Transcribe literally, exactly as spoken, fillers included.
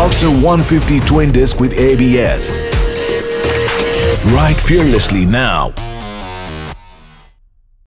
Pulsar one fifty twin disc with A B S. Ride fearlessly now.